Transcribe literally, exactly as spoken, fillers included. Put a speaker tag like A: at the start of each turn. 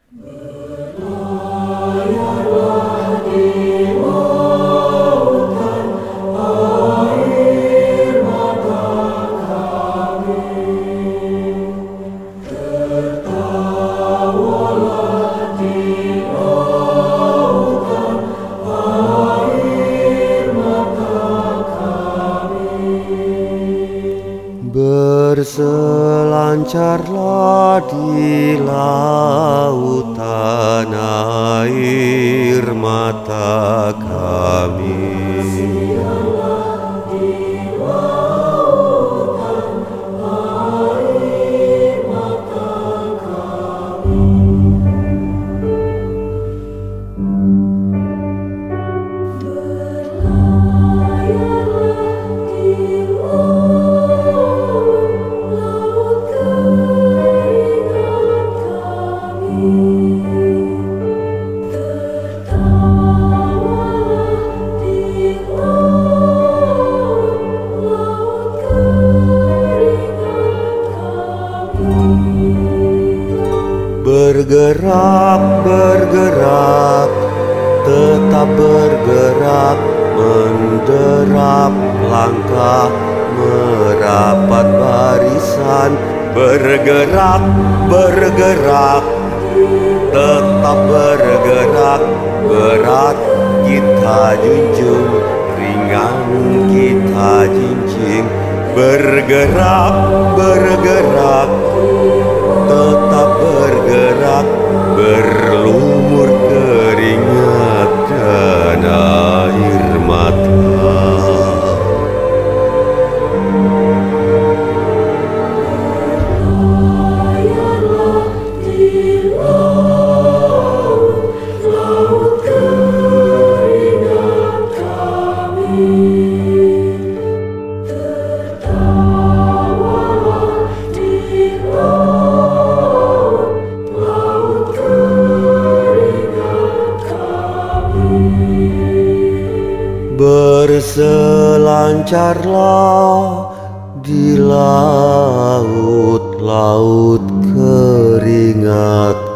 A: Berselancarlah di lautan air mata kami. Bergerak, bergerak, tetap bergerak, menderap langkah, merapat barisan. Bergerak, bergerak, tetap bergerak, berat kita junjung, ringan kita jinjing. Bergerak, bergerak, tetap bergerak, berlumur keringat dan air mata.
B: Berlayarlah di laut, laut keringat kami. Tertawalah di laut, laut keringat kami.
A: Berselancarlah di laut, laut keringat